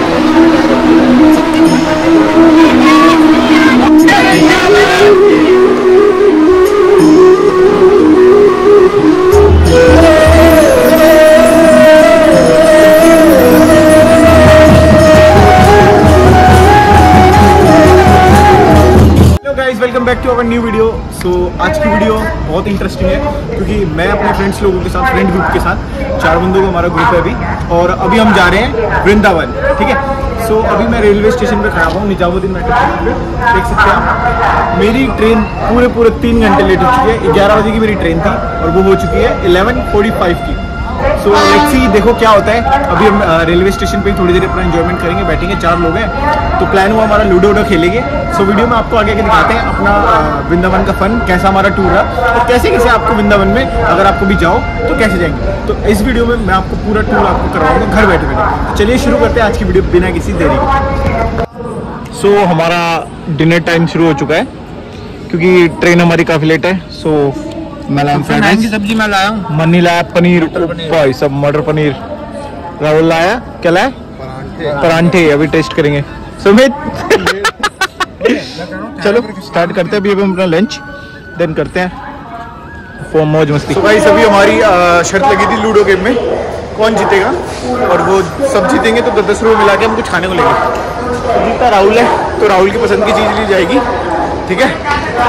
Welcome back to our new video. So आज की video बहुत इंटरेस्टिंग है क्योंकि मैं अपने फ्रेंड्स लोगों के साथ, फ्रेंड ग्रुप के साथ, 4 बंदों का हमारा ग्रुप है अभी, और अभी हम जा रहे हैं वृंदावन। ठीक है, सो अभी मैं रेलवे स्टेशन पे खड़ा हुआ हूँ, निजामुद्दीन मेट्रो स्टेशन पे। देख सकते हैं आप, मेरी ट्रेन पूरे 3 घंटे लेट हो चुकी है। 11 बजे की मेरी ट्रेन थी और वो हो चुकी है 11:45 की। सो लेट्स सी, देखो क्या होता है। अभी हम रेलवे स्टेशन पे थोड़ी देर अपना एंजॉयमेंट करेंगे, बैठेंगे, 4 लोग हैं तो प्लान हुआ हमारा लूडो वूडो खेलेंगे। सो वीडियो में आपको आगे दिखाते हैं अपना वृंदावन का फन, कैसा हमारा टूर रहा और कैसे कैसे आपको वृंदावन में अगर आपको भी जाओ तो कैसे जाएंगे। तो इस वीडियो में मैं आपको पूरा टूर आपको करवाऊंगा घर बैठे बैठे। तो चलिए शुरू करते हैं आज की वीडियो बिना किसी देरी के। सो हमारा डिनर टाइम शुरू हो चुका है क्योंकि ट्रेन हमारी काफ़ी लेट है। सो मैं की सब्जी मैं लाया हूँ, मनी लाया पनीर, भाई सब मटर पनीर, राहुल लाया क्या लाया, परांठे। अभी टेस्ट करेंगे सुमित। चलो स्टार्ट करते हैं अभी हम अपना लंच, देन करते हैं फॉर्म मौज मस्ती। तो भाई सभी हमारी शर्त लगी थी लूडो गेम में, कौन जीतेगा, और वो सब जीतेंगे तो 10-10 रुपये मिला के हम कुछ खाने को लेंगे। तो जीता राहुल है तो राहुल की पसंद की चीज़ ली जाएगी। ठीक है,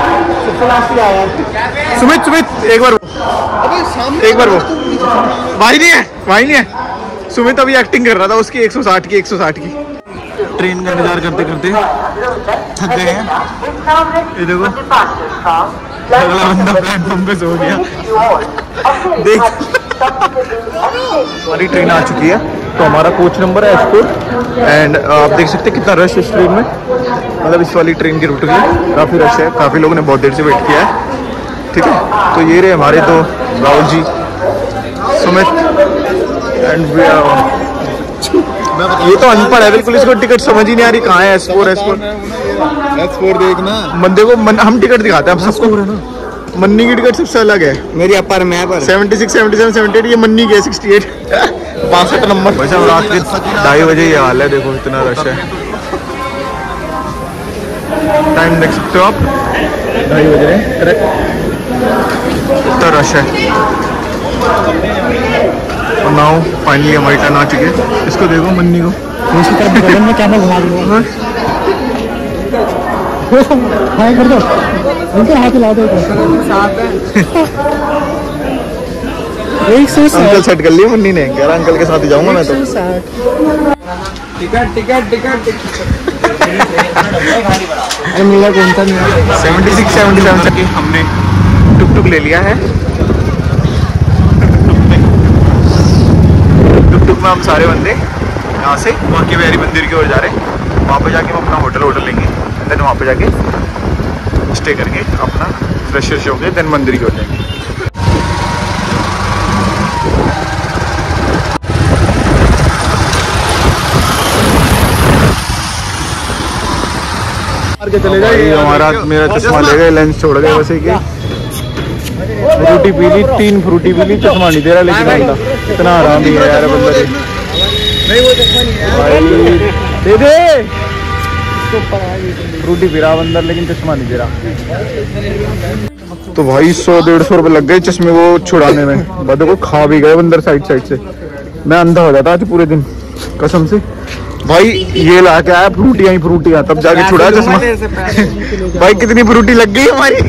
सुमित एक बार वो भाई नहीं है। सुमित अभी एक्टिंग कर रहा था उसकी 160 की। ट्रेन का इंतजार करते करते थक गए हैं। ये देखो अगला बंदा प्लेटफॉर्म पे सो गया। देख हमारी ट्रेन आ चुकी है, तो हमारा कोच नंबर है S4 एंड आप देख सकते हैं कितना रश है इस ट्रेन में। मतलब इस वाली ट्रेन की रूट में काफ़ी रश है, काफ़ी लोगों ने बहुत देर से वेट किया है। ठीक है, तो ये रहे हमारे तो राहुल जी, सुमित एंड ये तो अनपढ़ है बिल्कुल, इसको टिकट समझ ही नहीं आ रही कहाँ है। S4 देखना बंदे को हम टिकट दिखाते हैं हम सबको। मन्नी की टिकट सबसे अलग है, मेरी अपर में 76, 77, 78, ये मन्नी की है 68, 62 नंबर। वैसे हम रात के 2:30 बजे ये हाल है, देखो इतना रश है। टाइम देख सकते हो आप, 2:30 बज रहे हैं करेक्ट, इतना रश है। और नाउ फाइनली हमारी टर्न आ चुकी है। इसको देखो मन्नी को, बगल में कैमरा घुमा दूंगा, हाय कर दो, उनके हाथ हिला दो। अंकल सेट कर लिया मन्नी ने, कह रहा अंकल के साथ ही जाऊंगा मैं तो। टिकट मेरा कौन सा 76, 77 तक हमने टुक ले लिया है। टुक में हम सारे बंदे यहाँ से बांके बिहारी मंदिर की ओर जा रहे हैं। वहाँ पे जाके हम अपना होटल लेंगे, देन वहाँ पे जाके स्टे करके अपना फ्रेश होके देन मंदिर की ओर जाएंगे। चले जाए हमारा, मेरा चश्मा ले गए, लेंस छोड़ गए वैसे कि फ्रूटी पी ली, 3 फ्रूटी पी ली, चश्मा नहीं दे रहा लेकिन बंदा इतना आराम ही है यार बंदा। नहीं वो चश्मा नहीं है, दे फ्रूटी पी रहा अंदर लेकिन चश्मा नहीं दे रहा। तो भाई 100-150 रुपये लग गए चश्मे को छुड़ाने में। बंदे को खा भी गए अंदर साइड से। मैं अंधा हो जाता आज पूरे दिन कसम से। भाई ये ला के आया फ्रूटियां तब जाके छुड़ा चश्मा। भाई कितनी फ्रूटी लग गई हमारी,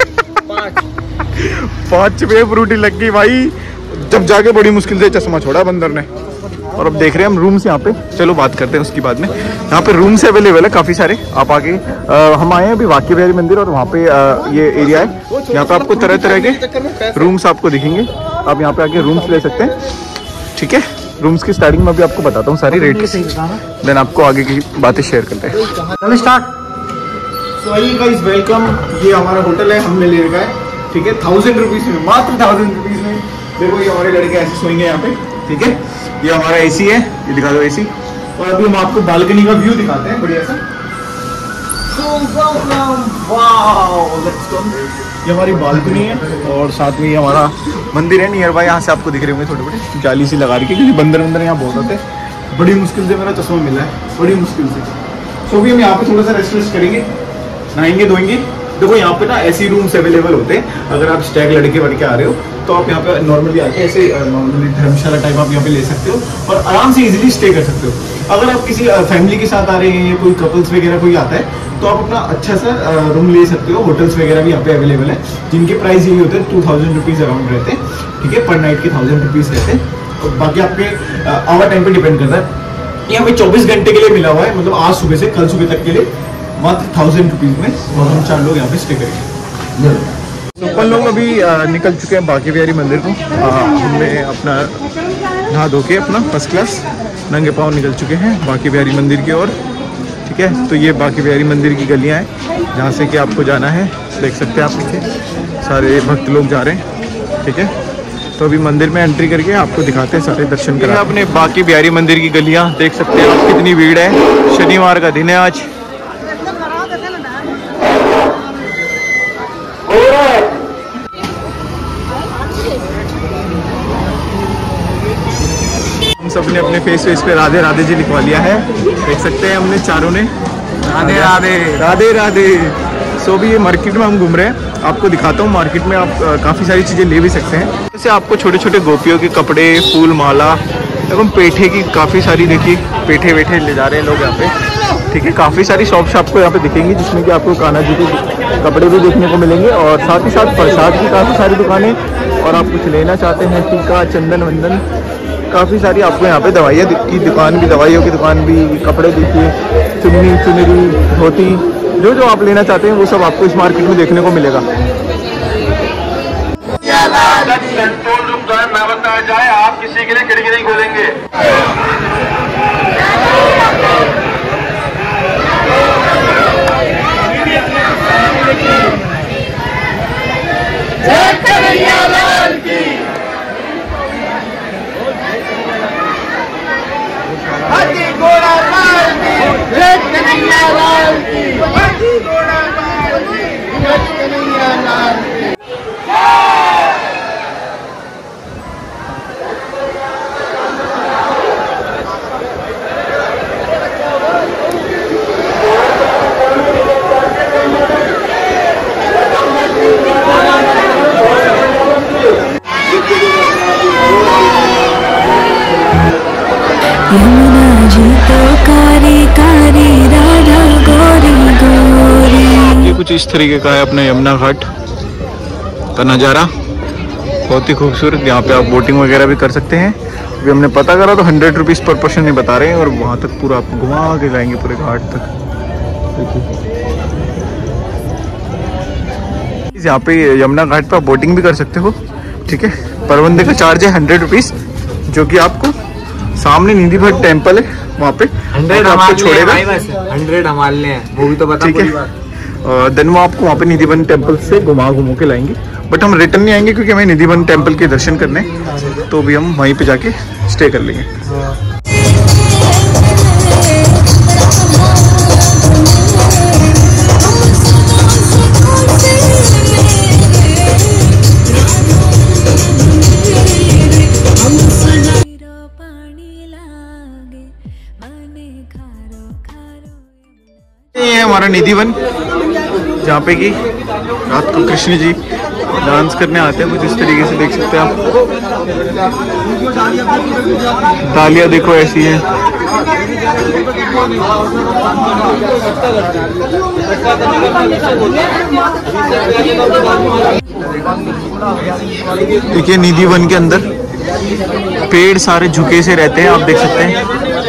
5 रुपये फ्रूटी लग गई भाई, जब जाके बड़ी मुश्किल से चश्मा छोड़ा बंदर ने। और अब देख रहे हैं हम रूम्स यहाँ पे, चलो बात करते हैं उसकी बाद में। यहाँ पे रूम्स अवेलेबल है काफ़ी सारे, आप आगे हम आए हैं अभी बांके बिहारी मंदिर, और वहाँ पे ये एरिया है, यहाँ पे आपको तरह तरह के रूम्स आपको दिखेंगे, आप यहाँ पे आके रूम्स ले सकते हैं। ठीक है, रूम्स की स्टार्टिंग में भी आपको बताता हूँ सारी रेट, देन आपको आगे की बातें शेयर करते हैं। चलो स्टार्ट। सो गाइस वेलकम, ये हमारा होटल है, हमने ले रखा है। ठीक है, 1000 रुपीज़ में, मात्र 1000 रुपीज़ में। देखो ये हमारे लड़के ऐसे सोएंगे यहाँ पे। ठीक है, ये हमारा एसी है, ये दिखा दो एसी। और अभी हम आपको बालकनी का व्यू दिखाते हैं बढ़िया सा। ये हमारी बालकनी है और साथ में ये हमारा मंदिर है नियर बाय। यहाँ से आपको दिख रहे होंगे थोड़े बड़े जाली सी लगा रही है क्योंकि बंदर यहाँ बहुत होते हैं। बड़ी मुश्किल से मेरा चश्मा मिला है, बड़ी मुश्किल से। सो भी हम यहाँ पे थोड़ा सा रेस्ट करेंगे, नहाएंगे धोएंगे। देखो यहाँ पे ना ऐसी रूम्स अवेलेबल होते हैं, अगर आप स्टैग लड़के वड़के आ रहे हो तो आप यहाँ पे नॉर्मली आके ऐसे नॉर्मली धर्मशाला टाइप आप यहाँ पे ले सकते हो और आराम से इजीली स्टे कर सकते हो। अगर आप किसी फैमिली के साथ आ रहे हैं या कोई कपल्स वगैरह कोई आता है तो आप अपना अच्छा सा रूम ले सकते हो। होटल्स वगैरह भी यहाँ पे अवेलेबल है, जिनके प्राइस यही होते हैं 2000 रुपीज़ अराउंड रहते हैं, ठीक है, पर नाइट के 1000 रुपीज़ रहते हैं। और बाकी आपके आवर टाइम पे डिपेंड करता है। यहाँ पे 24 घंटे के लिए मिला हुआ है, मतलब आज सुबह से कल सुबह तक के लिए मात्र 1000 रुपीज़ में, और हम 4 लोग यहाँ पे स्टे करेंगे। तो अपन लोग अभी निकल चुके हैं बांके बिहारी मंदिर को। हमने अपना नहा धो के अपना फर्स्ट क्लास नंगे पाँव निकल चुके हैं बांके बिहारी मंदिर की ओर, ठीक है। तो ये बांके बिहारी मंदिर की गलियाँ हैं जहाँ से कि आपको जाना है, देख सकते हैं आप पीछे सारे भक्त लोग जा रहे हैं, ठीक है। तो अभी मंदिर में एंट्री करके आपको दिखाते हैं, सारे दर्शन करें। आपने बांके बिहारी मंदिर की गलियाँ देख सकते हैं आप, कितनी भीड़ है। शनिवार का दिन है आज। हम सब ने अपने फेस पे राधे राधे जी लिखवा लिया है, देख सकते हैं हमने चारों ने राधे राधे राधे राधे। सो भी ये मार्केट में हम घूम रहे हैं, आपको दिखाता हूँ। मार्केट में आप काफ़ी सारी चीज़ें ले भी सकते हैं, जैसे आपको छोटे छोटे गोपियों के कपड़े, फूल माला एवं पेठे की काफ़ी सारी, देखिए पेठे वेठे ले जा रहे हैं लोग यहाँ पे, ठीक है। काफ़ी सारी शॉप्स आपको यहाँ पे दिखेंगी जिसमें कि आपको कान्हा जी के कपड़े भी देखने को मिलेंगे और साथ ही साथ प्रसाद की काफ़ी सारी दुकानें। और आप कुछ लेना चाहते हैं, टीका, चंदन वंदन, काफ़ी सारी आपको यहाँ पे दवाइयाँ की दुकान भी, दवाइयों की दुकान भी, कपड़े देखिए, चुन्नी चुनरी धोती, जो जो आप लेना चाहते हैं वो सब आपको इस मार्केट में देखने को मिलेगा। कंट्रोल रूम जो है ना बताया जाए, आप किसी के लिए खिड़की नहीं खोलेंगे। जय कन्हैया लाल की, हाथी घोड़ा लाल की, जय कन्हैया लाल की, हाथी घोड़ा लाल की, जय कन्हैया लाल की। यमुना जी तो कारी कारी, राधा गोरी गोरी। ये कुछ इस तरीके का है अपना यमुना घाट का नज़ारा, बहुत ही खूबसूरत। यहाँ पे आप बोटिंग वगैरह भी कर सकते हैं। अभी हमने पता करा तो 100 रुपीज़ पर पर्सन नहीं बता रहे हैं, और वहाँ तक पूरा आपको घुमा के लाएंगे पूरे घाट तक। यहाँ पे यमुना घाट पर आप बोटिंग भी कर सकते हो, ठीक है। पर बंदे का चार्ज है 100 रुपीज़, जो कि आपको सामने निधि भट्ट टेम्पल है वहाँ पे 100 आपको छोड़ेगा। 100 हमारे लिए हैं, वो भी तो बता, ठीक है। देन वो आपको वहाँ पे निधि वन टेम्पल से घुमा के लाएंगे, बट हम रिटर्न नहीं आएंगे क्योंकि हमें निधि वन टेम्पल के दर्शन करने, तो भी हम वहीं पे जाके स्टे कर लेंगे। ये है हमारा निधि वन, जहाँ पे कि रात को कृष्ण जी डांस करने आते हैं, कुछ इस तरीके से देख सकते हैं आप। तालियां देखो ऐसी हैं। देखिए निधि वन के अंदर पेड़ सारे झुके से रहते हैं, आप देख सकते हैं।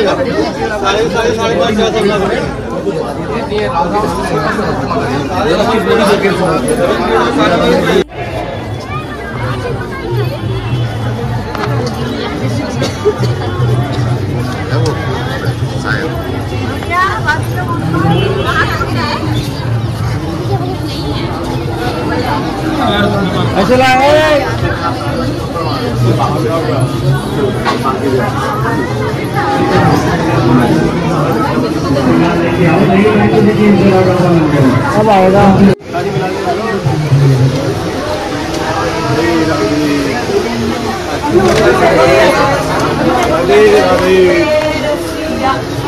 अब आएगा।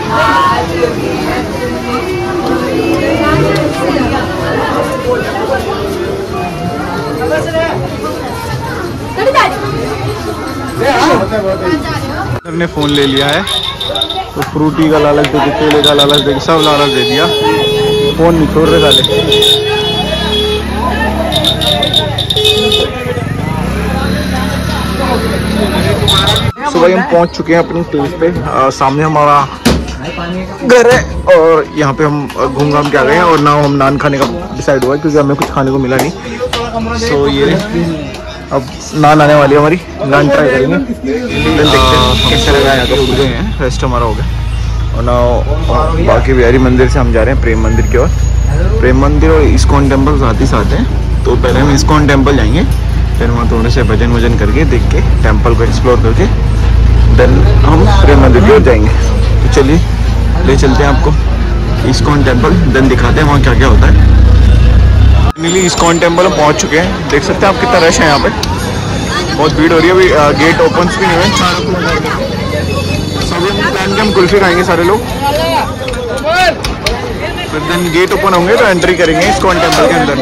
ने फोन ले लिया है तो फ्रूटी का लालच देके, केले का लालच देके, सब लालच दे दिया। फोन नहीं छोड़ रहे साले। सुबह हम पहुंच चुके हैं अपनी प्लेस पे। सामने हमारा घर है और यहाँ पे हम घूम घाम के आ गए हैं और ना हम नान खाने का डिसाइड हुआ है क्योंकि हमें कुछ खाने को मिला नहीं। सो ये अब नान आने वाली है हमारी, नान ट्राई करेंगे। कैसे लगा यहाँ पे उठ गए हैं, रेस्ट हमारा हो गया। और ना बाकी बिहारी मंदिर से हम जा रहे हैं प्रेम मंदिर की ओर। प्रेम मंदिर और इस्कॉन टेम्पल साथ ही साथ हैं, तो पहले हम इस्कॉन टेम्पल जाएंगे, फिर वहाँ थोड़े से भजन वजन करके देख के टेम्पल को एक्सप्लोर करके देन हम प्रेम मंदिर की ओर जाएंगे। तो चलिए ले चलते हैं आपको इस्कॉन टेम्पल, देन दिखाते हैं वहाँ क्या क्या होता है। फाइनली इस्कॉन टेम्पल हम पहुँच चुके हैं। देख सकते हैं आप कितना रश है यहाँ पे, बहुत भीड़ हो रही है। अभी गेट ओपन भी नहीं हुए। सभी हम प्लान के हम कुल्फी खाएंगे सारे लोग, फिर देन गेट ओपन होंगे तो एंट्री करेंगे इस्कॉन टेम्पल के अंदर।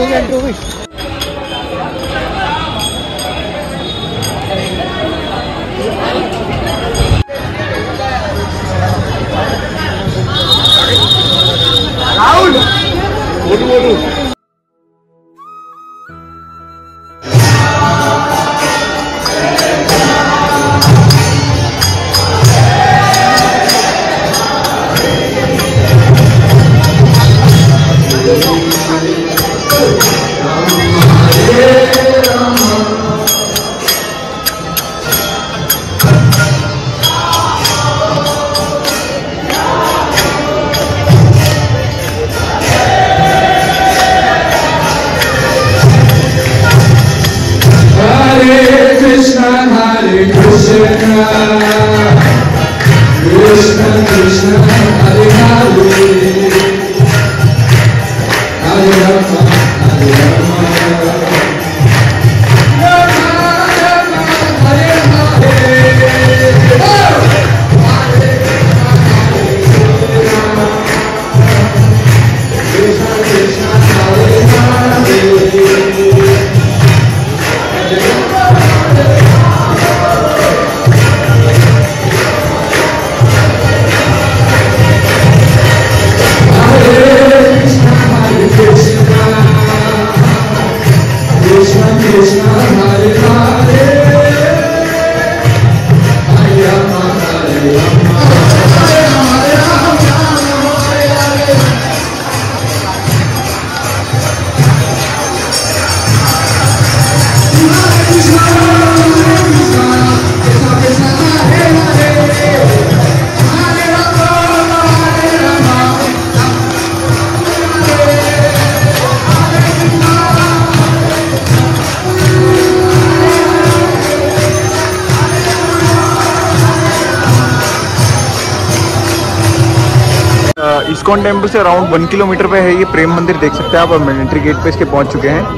इस्कॉन टेम्पल से अराउंड 1 किलोमीटर पे है ये प्रेम मंदिर। देख सकते हैं आप, हम एंट्री गेट पे इसके पहुंच चुके हैं।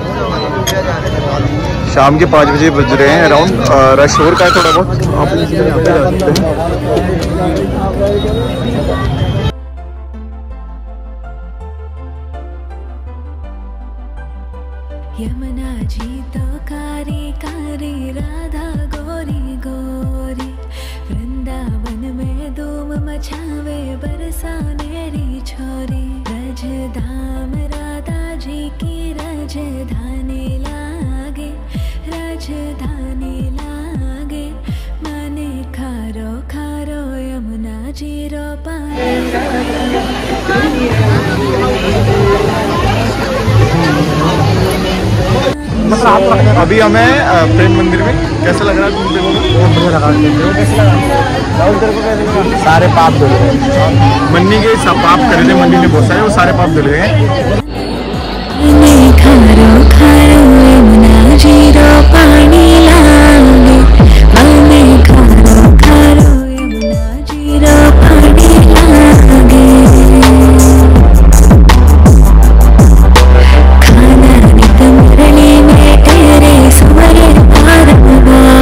शाम के 5 बजे बज रहे हैं अराउंड। रश हो रहा है थोड़ा बहुत, आप यहाँ पे जा सकते हैं। यमुना जी तो कारी कारी, राधा गोरी गोरी, वृंदावन में धूम मचावे बरसानेरी छोरी। रजधाम राधा जी की राजधानी लागे, राजधानी लागे, माने खारो खारो यमुना जी रो पानी। अभी हमें प्रेम मंदिर में कैसा लग रहा है तुम देखो? बहुत बढ़िया लगा। सारे पाप धुल गए। मन्नी के सब पाप करे थे मन्नी ने बहुत सारे, वो सारे पाप धुल गए। खारो खारो यमुना जी रो पानी लागे, माने खारो खारो यमुना जी रो पानी लागे। खाना नित मुरली में तेरे सुमरे बारंबार।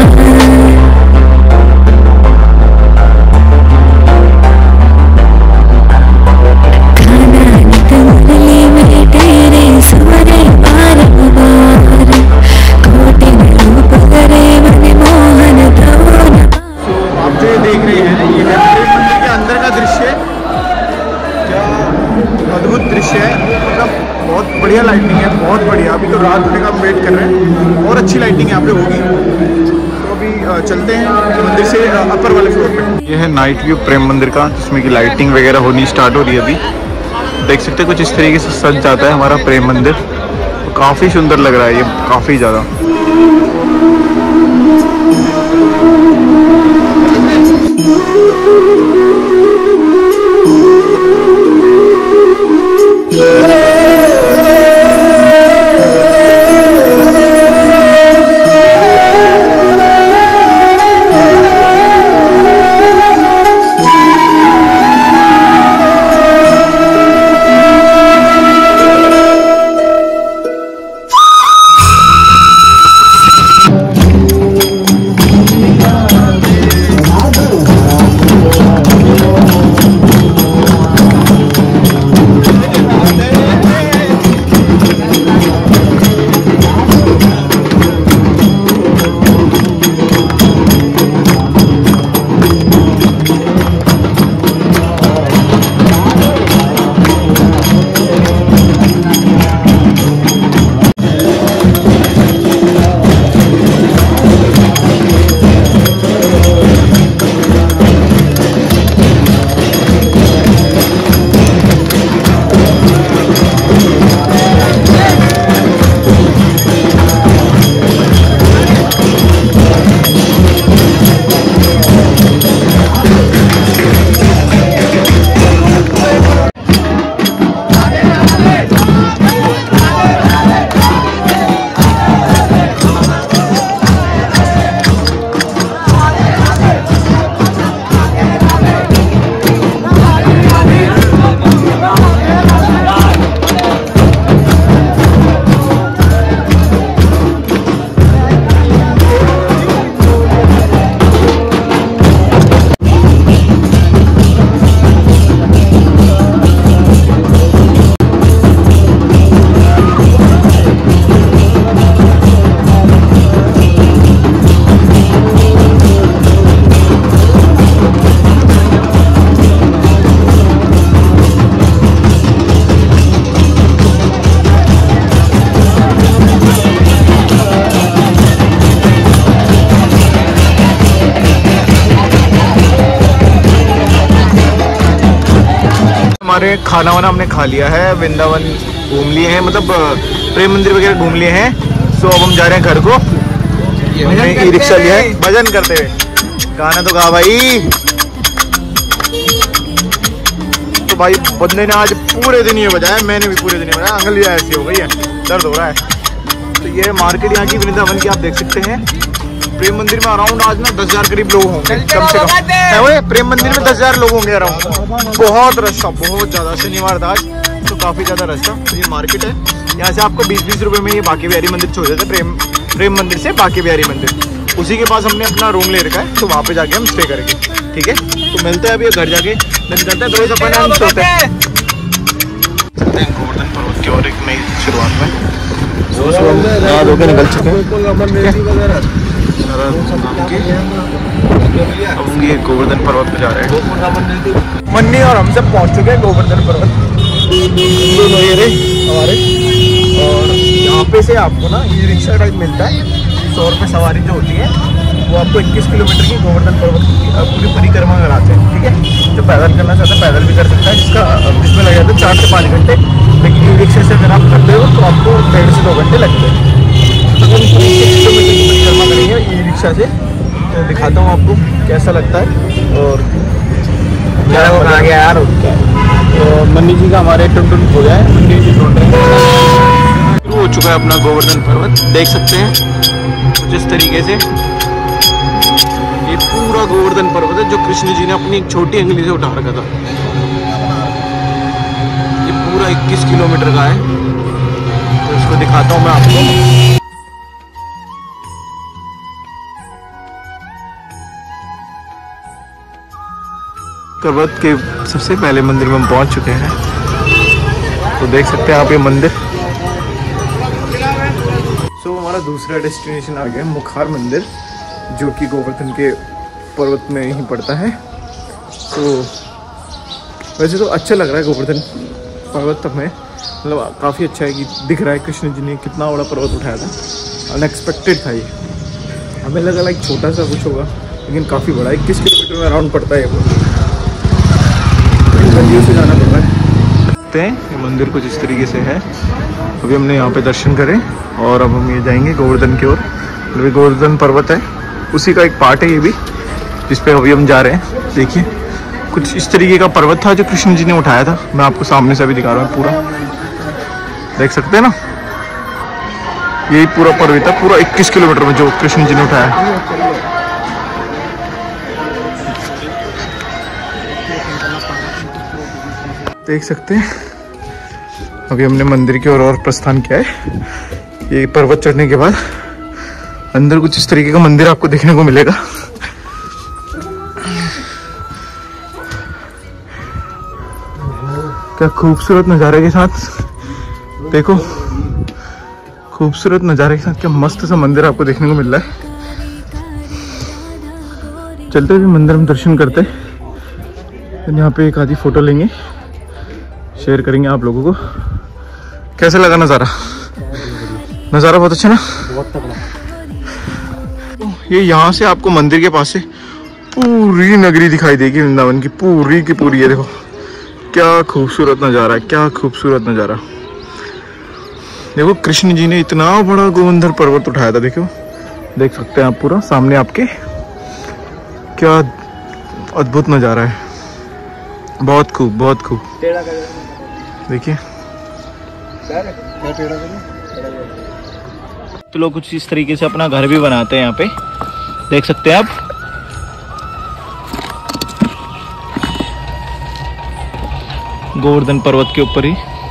दृश्य है, मतलब बहुत बढ़िया लाइटिंग है, बहुत बढ़िया। अभी तो रात होने का हम वेट कर रहे हैं और अच्छी लाइटिंग यहाँ पे होगी। तो अभी चलते हैं मंदिर से अपर वाले फ्लोर पे। ये है नाइट व्यू प्रेम मंदिर का, जिसमें कि लाइटिंग वगैरह होनी स्टार्ट हो रही है। अभी देख सकते हैं कुछ इस तरीके से सज जाता है हमारा प्रेम मंदिर। तो काफ़ी सुंदर लग रहा है ये, काफ़ी ज़्यादा। हमारे खाना वाना हमने खा लिया है, वृंदावन घूम लिए हैं, मतलब प्रेम मंदिर वगैरह घूम लिए हैं। सो अब हम जा रहे हैं घर को। हमने ई रिक्शा लिया है भजन करते हुए। गाना तो गा भाई। तो भाई बंदे ने आज पूरे दिन ये बजाया, मैंने भी पूरे दिन बजाया। अंगलियाँ ऐसी हो गई है, दर्द हो रहा है। तो ये मार्केट यहाँ की वृंदावन की आप देख सकते हैं। प्रेम मंदिर में अराउंड आज ना 10,000 करीब लोग होंगे कम से कम। है वो प्रेम मंदिर में 10,000 लोग होंगे अराउंड। बहुत रश था, बहुत ज़्यादा। शनिवार था आज तो काफ़ी ज़्यादा रश था। तो ये मार्केट है, यहाँ से आपको 20-20 रुपये में ये बांके बिहारी मंदिर छोड़ देते हैं। प्रेम मंदिर से बांके बिहारी मंदिर, उसी के पास हमने अपना रूम ले रखा है। तो वहाँ पे जाके हम स्टे करेंगे, ठीक है। तो मिलते हैं अभी घर जाके, दिन करते हैं। तो अपन हम सोते हैं गोवर्धन पर्वत की और एक नई शुरुआत में। नहा धो के निकल चुके हैं। अब ये गोवर्धन पर्वत पे जा रहे हैं। मन्नी और हम सब पहुंच चुके हैं गोवर्धन पर्वत दोनों ये रहे हमारे। और यहाँ पे से आपको ना ये रिक्शा टाइप मिलता है। 100 रुपये सवारी जो होती है वो आपको 21 किलोमीटर की गोवर्धन पर्वत की पूरी परिक्रमा कराते हैं, ठीक है। जो पैदल करना चाहता है पैदल भी कर सकता है, जिसमें लग जाता है 4 से 5 घंटे। लेकिन ये रिक्शा से अगर आप करते हो तो आपको 1.5 से 2 घंटे लगते हैं। तो हम 6 किलोमीटर की परिक्रमा करेंगे ई रिक्शा से। तो दिखाता हूँ आपको कैसा लगता है। और कहा गया यार क्या तो मन्नी जी का हमारे टुन हो गया है। मन्नी जी ढूंढ रहे हैं। शुरू हो चुका है अपना गोवर्धन पर्वत, देख सकते हैं जिस तरीके से। ये पूरा गोवर्धन पर्वत है जो कृष्ण जी ने अपनी एक छोटी अंगुली से उठा रखा था। ये पूरा 21 किलोमीटर का है। तो इसको दिखाता हूँ मैं आपको। पर्वत के सबसे पहले मंदिर में हम पहुंच चुके हैं। तो देख सकते हैं आप ये मंदिर। हमारा दूसरा डेस्टिनेशन आ गया मुखार मंदिर, जो कि गोवर्धन के पर्वत में ही पड़ता है। तो वैसे तो अच्छा लग रहा है गोवर्धन पर्वत तक में, मतलब काफ़ी अच्छा है कि दिख रहा है कृष्ण जी ने कितना बड़ा पर्वत उठाया था। अनएक्सपेक्टेड था ये, हमें लगा लाइक छोटा सा कुछ होगा, लेकिन काफ़ी बड़ा 21 किलोमीटर में अराउंड पड़ता है वो। नदियों से जाना पड़ रहा है। देखते हैं ये मंदिर कुछ इस तरीके से है। अभी हमने यहाँ पे दर्शन करे और अब हम ये जाएंगे गोवर्धन की ओर। अभी गोवर्धन पर्वत है, उसी का एक पार्ट है ये भी, जिस पे अभी हम जा रहे हैं। देखिए कुछ इस तरीके का पर्वत था जो कृष्ण जी ने उठाया था। मैं आपको सामने से भी दिखा रहा हूँ, पूरा देख सकते हैं ना, यही पूरा पर्वत है, पूरा 21 किलोमीटर में जो कृष्ण जी ने उठाया। देख सकते हैं अभी हमने मंदिर की ओर और प्रस्थान किया है। ये पर्वत चढ़ने के बाद अंदर कुछ इस तरीके का मंदिर आपको देखने को मिलेगा। क्या खूबसूरत नज़ारे के साथ, देखो खूबसूरत नज़ारे के साथ क्या मस्त सा मंदिर आपको देखने को मिल रहा है। चलते हुए मंदिर में दर्शन करते हैं, यहाँ पे एक आधी फोटो लेंगे, शेयर करेंगे आप लोगों को। कैसा लगा नज़ारा? नज़ारा बहुत अच्छा ना, बहुत तगड़ा। ये यहाँ से आपको मंदिर के पास से पूरी नगरी दिखाई देगी, वृंदावन की पूरी। ये देखो क्या खूबसूरत नज़ारा है, क्या खूबसूरत नज़ारा। देखो कृष्ण जी ने इतना बड़ा गोवर्धन पर्वत उठाया था, देखो देख सकते हैं आप पूरा सामने आपके, क्या अद्भुत नज़ारा है, बहुत खूब। देखिए तो लोग कुछ इस तरीके से अपना घर भी बनाते हैं यहाँ पे, देख सकते हैं आप। गोवर्धन पर्वत के ऊपर ही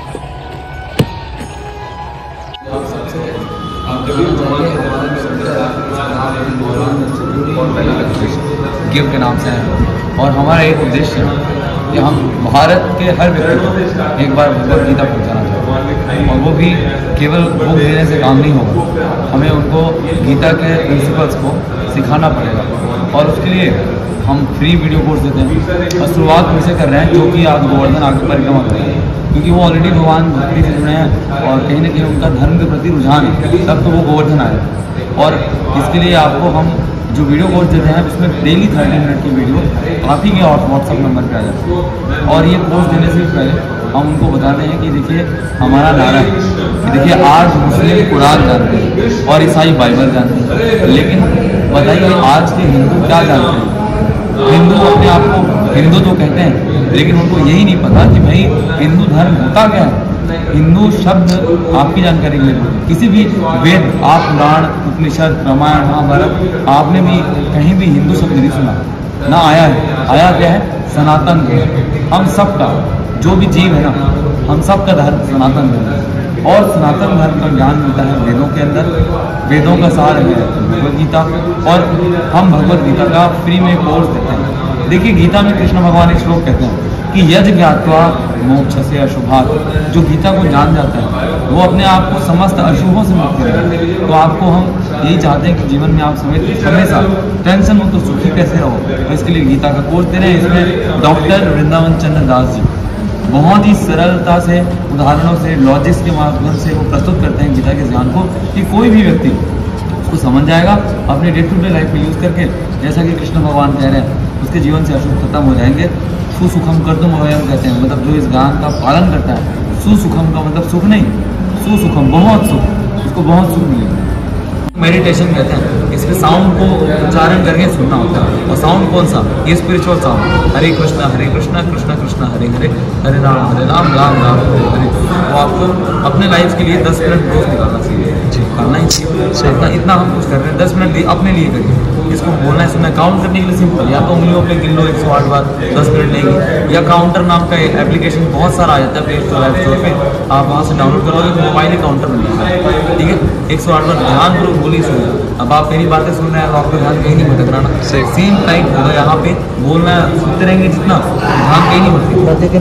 गिफ्ट के नाम से है, और हमारा एक उद्देश्य है कि हम भारत के हर व्यक्ति को एक बार भगवद गीता पहुँचाना चाहते हैं, और वो भी केवल बुक देने से काम नहीं होगा, हमें उनको गीता के प्रिंसिपल्स को सिखाना पड़ेगा। और उसके लिए हम फ्री वीडियो कोर्स देते हैं, और शुरुआत उनसे कर रहे हैं जो कि आज गोवर्धन आगे परिक्रमा कर रहे हैं, क्योंकि वो ऑलरेडी भगवान भक्ति से जुड़े हैं और कहीं ना कहीं उनका धर्म के प्रति रुझान है, तब तो वो गोवर्धन आए। और इसके लिए आपको हम जो वीडियो कोर्स देते हैं उसमें डेली 30 मिनट की वीडियो आप ही के व्हाट्सअप नंबर पर आ जाती है। और ये कोर्स देने से पहले हम उनको बताते हैं कि देखिए हमारा नारा है कि देखिए आज मुस्लिम कुरान जानते हैं और ईसाई बाइबल जानते हैं, लेकिन बताइए आज के हिंदू क्या जानते हैं? हिंदू अपने आप को हिंदू तो कहते हैं, लेकिन उनको यही नहीं पता कि भाई हिंदू धर्म होता क्या है। हिंदू शब्द आपकी जानकारी के लिए, किसी भी वेद, आप पुराण, उपनिषद, रामायण, महाभारत, आपने भी कहीं भी हिंदू शब्द नहीं सुना ना आया है। आया क्या है? सनातन धर्म। हम सबका जो भी जीव है ना, हम सबका धर्म सनातन धर्म है, और सनातन धर्म का ज्ञान मिलता है वेदों के अंदर। वेदों का सार है भगवद गीता, और हम भगवद गीता का फ्री में कोर्स देते हैं। देखिए गीता में कृष्ण भगवान एक श्लोक कहते हैं कि यज्ञ ज्ञात्वा मोक्ष से अशुभात्, जो गीता को जान जाता है वो अपने आप को समस्त अशुभों से मुक्त करेगा। तो आपको हम यही चाहते हैं कि जीवन में आप हमेशा टेंशन मुक्त तो सुखी कैसे रहो, तो इसके लिए गीता का कोर्स दे रहे हैं। इसमें डॉक्टर वृंदावन चंद्र दास जी बहुत ही सरलता से, उदाहरणों से, लॉजिक्स के माध्यम से वो प्रस्तुत करते हैं गीता के ज्ञान को, कि कोई भी व्यक्ति उसको समझ जाएगा अपने डे टू डे लाइफ में यूज़ करके। जैसा कि कृष्ण भगवान कह रहे हैं उसके जीवन से अशुभ खत्म हो जाएंगे। सुसुखम कर्तुम अवयम कहते हैं, मतलब जो इस ज्ञान का पालन करता है। सुसुखम का मतलब सुख नहीं, सुसुखम बहुत सुख, उसको बहुत सुख मिलेगा। मेडिटेशन कहते हैं, इसमें साउंड को उच्चारण करके सुनना होता है, और साउंड कौन सा? ये स्पिरिचुअल साउंड, हरे कृष्णा कृष्णा कृष्णा हरे हरे, हरे राम राम राम हरे हरे। तो आपको अपने लाइफ के लिए 10 मिनट रोज निकालना चाहिए, करना ही चाहिए। इतना हम कुछ कर रहे हैं, 10 मिनट अपने लिए करिए। इसको बोलना है, सुनना है। काउंट करने के लिए सिंपल, या तो उंगलियों पे गिन लो 108 बार, 10 मिनट लेंगे। या काउंटर नाम का एप्लीकेशन बहुत सारा आ जाता है प्ले स्टोर, ऐप स्टोर पे, आप वहाँ से डाउनलोड करोगे तो मोबाइल ही काउंटर बन जाएगा, ठीक है। 108 बार ध्यान करो, बोली सुनो। अब आप मेरी बातें सुन रहे हैं तो आपको ध्यान कहीं नहीं भटक रहा ना, सेम टाइप होगा यहाँ पे बोलना, सुनते रहेंगे जितना, ध्यान कहीं नहीं भटकेगा। प्रतिदिन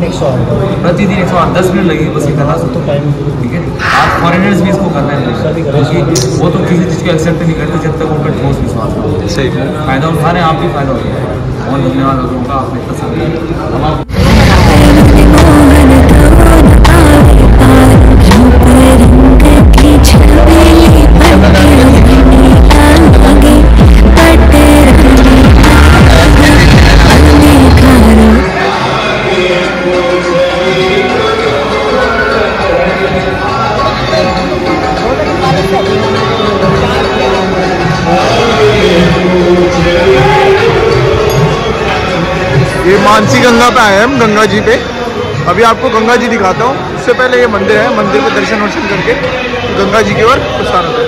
108 10 मिनट लगेगी बस ये करना, सुनते टाइम, ठीक है। आप फॉरेनर्स भी इसको करना है, वो तो किसी चीज़ को एक्सेप्ट नहीं करते जब तक उनका ठोस विश्वास ना हो। सही फायदा उठा रहे हैं, आप भी फायदा उठा रहे हैं। बहुत धन्यवाद लोगों का, आपने पसंद ये मानसी गंगा पे आए हैं हम, गंगा जी पे। अभी आपको गंगा जी दिखाता हूँ। उससे पहले ये मंदिर है, मंदिर पे दर्शन वर्शन करके गंगा जी की ओर प्रस्थान होता है।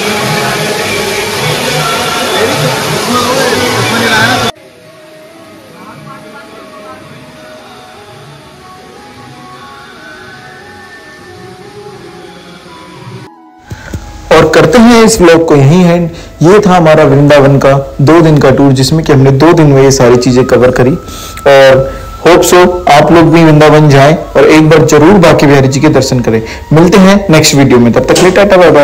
और करते हैं इस व्लॉग को यहीं एंड। ये था हमारा वृंदावन का 2 दिन का टूर, जिसमें कि हमने 2 दिन में ये सारी चीजें कवर करी। और होप सो आप लोग भी वृंदावन जाएं और एक बार जरूर बांके बिहारी जी के दर्शन करें। मिलते हैं नेक्स्ट वीडियो में, तब तक के लिए टाटा बाय बाय।